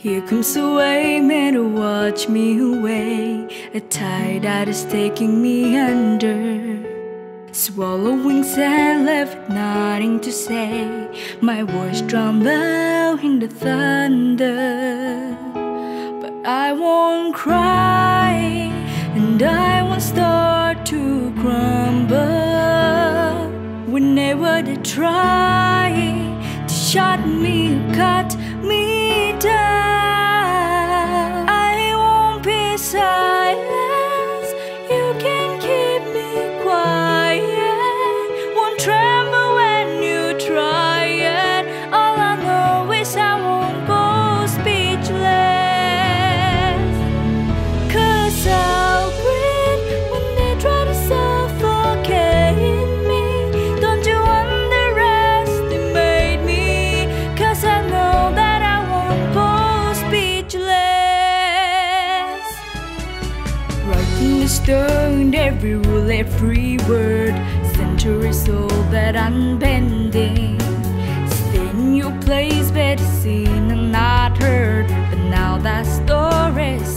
Here comes the way, man, to watch me away. A tide that is taking me under, swallowing sand, left with nothing to say. My voice drowned out in the thunder. But I won't cry, and I won't start to crumble. Whenever they try to shut me, cut me down, I won't be silent. You can keep me quiet, won't tremble when you try it. All I know is I won't go speechless, 'cause I'll breathe when they try to suffocate me. Don't you underestimate me, 'cause I know that I won't go speechless. Writing the stone, every rule, every word, centuries old that unbending. Stay in your place, better seen and not heard, but now that story's